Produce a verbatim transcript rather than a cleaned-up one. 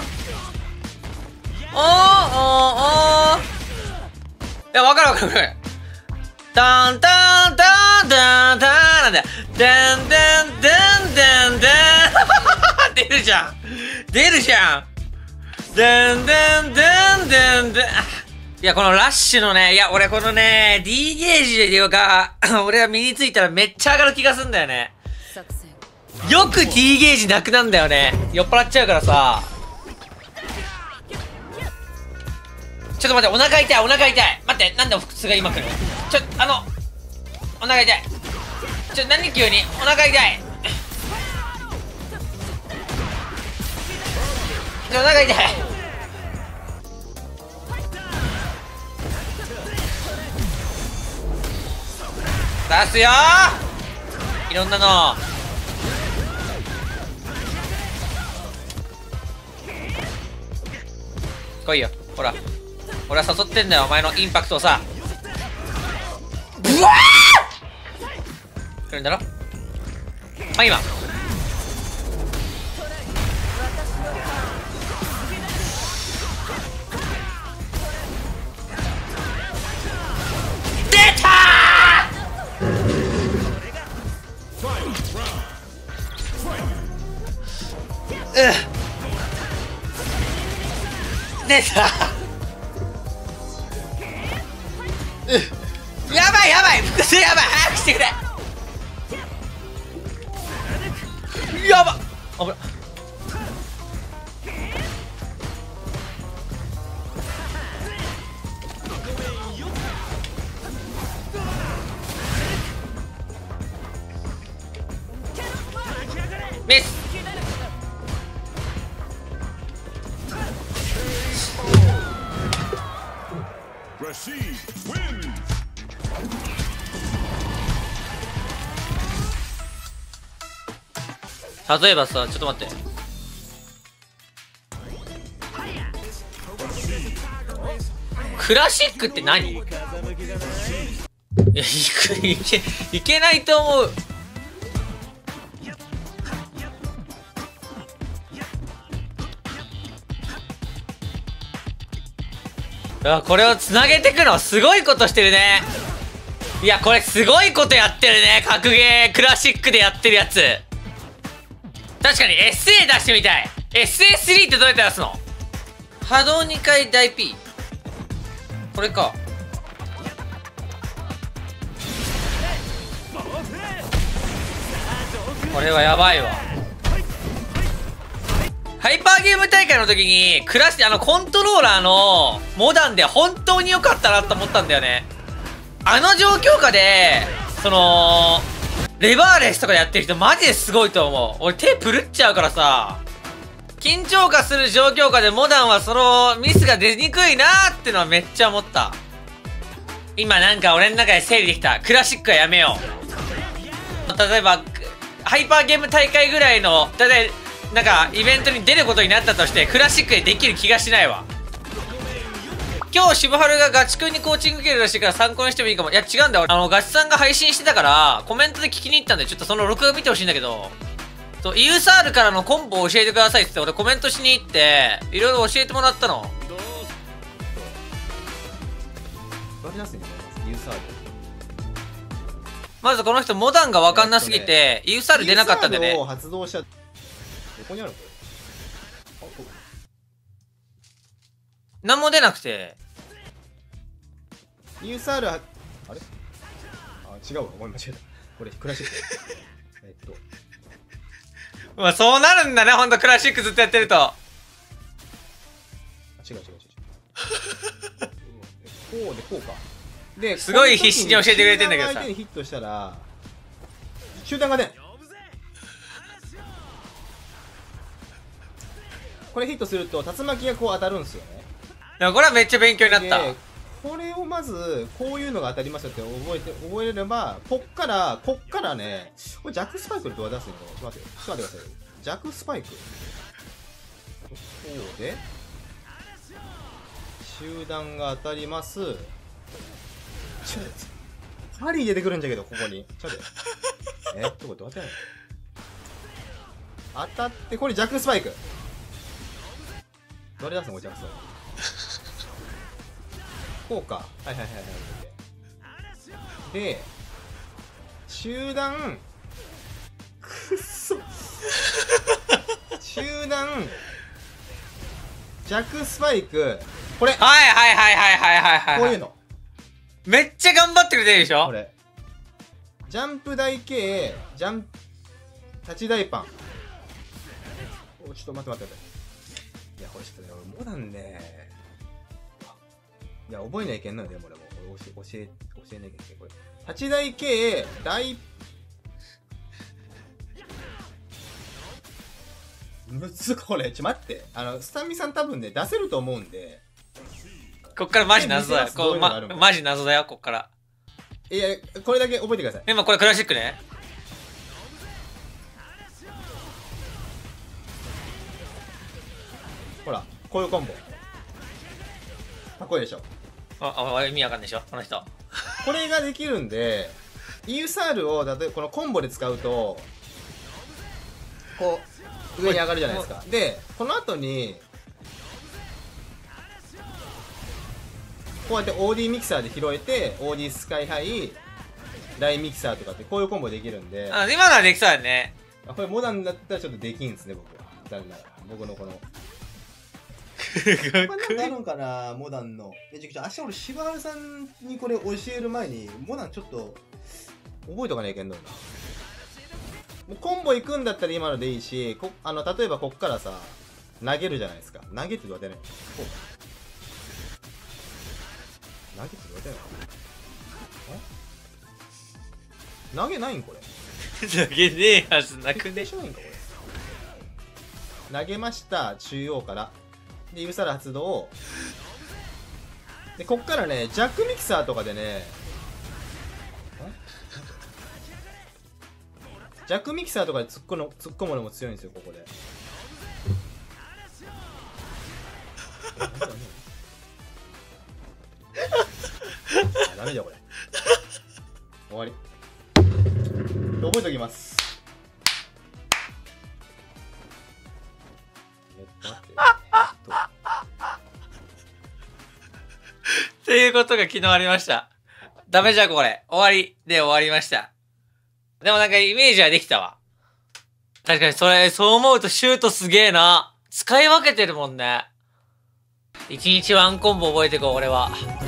おーおーおーいや、わかるわかるわかる。タンタンタンタンタンなんだよ。ダンダンダンダンダン出るじゃん出るじゃんダンダンダンダンダン。いや、このラッシュのね、いや、俺このね、D ゲージでいうか、俺は身についたらめっちゃ上がる気がすんだよね。よく D ゲージなくなんだよね。酔っ払っちゃうからさ。ちょっと待って、お腹痛い、お腹痛い。待って、なんで腹痛が今来るの？ちょ、あの、お腹痛い。ちょ、何急にお腹痛い。ちょ、お腹痛い。 出すよー、いろんなの。来いよ、ほら俺は誘ってんだよ、お前のインパクトをさ。うわー来るんだろ。はい、今出たー。うっ出た。うやばいやばい、複数やばい、早くしてくれ。やばっ、危ない。ミス。例えばさ、ちょっと待って、クラシックって何？いや、いく、いけ、いけないと思う。あ、これをつなげてくのすごいことしてるね。いや、これすごいことやってるね。格ゲークラシックでやってるやつ。確かに エスエー 出してみたい。 エスエースリー ってどうやって出すの？波動にかい大 P、 これか。これはやばいわ。ハイパーゲーム大会の時にクラシあのコントローラーのモダンで本当に良かったなと思ったんだよね。あの状況下でそのレバーレスとかやってる人マジですごいと思う。俺手プルっちゃうからさ。緊張化する状況下でモダンはそのミスが出にくいなーってのはめっちゃ思った。今なんか俺の中で整理できた。クラシックはやめよう。例えばハイパーゲーム大会ぐらいの例えばなんかイベントに出ることになったとしてクラシックでできる気がしないわ。今日渋春がガチ君にコーチング受けるらしいから参考にしてもいいかも。いや違うんだよ、あのガチさんが配信してたからコメントで聞きに行ったんで、ちょっとその録画見てほしいんだけど、そう ユーエスアール からのコンボを教えてくださいって言って俺コメントしに行っていろいろ教えてもらったの。まずこの人モダンが分かんなすぎて ユーエスアール 出なかったんでね。 発動したどこにあるのこれ。 何も出なくてユーエスアール はあれあ違うわ、ごめん間違えた。これクラシックえっとまあそうなるんだね、ほんとクラシックずっとやってると。 あ違う違う違う違うこうでこうかですごい必死に教えてくれてんだけどさ、 相手にヒットしたら集団が出ん。これヒットすると竜巻がこう当たるんですよね。 でもこれはめっちゃ勉強になった。 これをまずこういうのが当たりますよって覚えて覚えれれば、こっからこっからね、これジャックスパイクでどう出すの？ちょっと待ってよ、ちょっと待ってくださいよ。ジャックスパイクこうで集団が当たります。ちょっとハリー出てくるんじゃけど、ここにちょっとえっとこれどうやってやるの？当たってこれジャックスパイクどれ出すの？これジャックスパイクこうか。はいはいはいはい。で、集団、くっそ集団、ジャックスパイク、これはいはいはいはいはいはいはい。 こういうの。 めっちゃ頑張ってくれてるでしょこれ。ジャンプ台系、ジャンプ、立ち台パン。お、ちょっと待って待って待って。いや、これちょっとね、俺モダンね。いや、覚えないけんのよ、でも俺も。俺教え、教え、教えなきゃいけん。これ。立ち台系、大、むずこれ。ちょ、待って。あの、スタミさん多分ね、出せると思うんで。 こっからマジ謎だよ。こう、ま、マジ謎だよ、こっから。 いや、これだけ覚えてください。 今これクラシックね。 ほら、こういうコンボ。かっこいいでしょ。 あ、あ、意味わかんないでしょこの人。 これができるんで、イーユサールを例えばこのコンボで使うと、こう、上に上がるじゃないですか。で、この後に、こうやって オーディー ミキサーで拾えて、オーディー スカイハイ、ラインミキサーとかってこういうコンボできるんで、 あ、今のはできそうだね。 これモダンだったらちょっとできんですね、僕は。残念ながら。僕のこの。これなんかあるんかな、モダンの。え、じゃあ、明日俺、柴原さんにこれ教える前に、モダンちょっと、覚えとかないけんどな。もうコンボ行くんだったら今のでいいし、こあの例えばこっからさ、投げるじゃないですか。投げって言われてない。こう投げって言われてない。投げないんこれ。 投げねえはずなくね。 でしょいんかこれ。投げました、中央から。で、指サラ発動。で、こっからね、ジャックミキサーとかでね、ジャックミキサーとかで突っ込む突っ込むのも強いんですよ、ここで。あ、ダメじゃんこれ。終わり。覚えておきます。えっと待って。 っていうことが昨日ありました。ダメじゃんこれ。終わりで終わりました。でもなんかイメージはできたわ。確かにそれ、そう思うとシュートすげえな。使い分けてるもんね。一日ワンコンボ覚えてこう、俺は。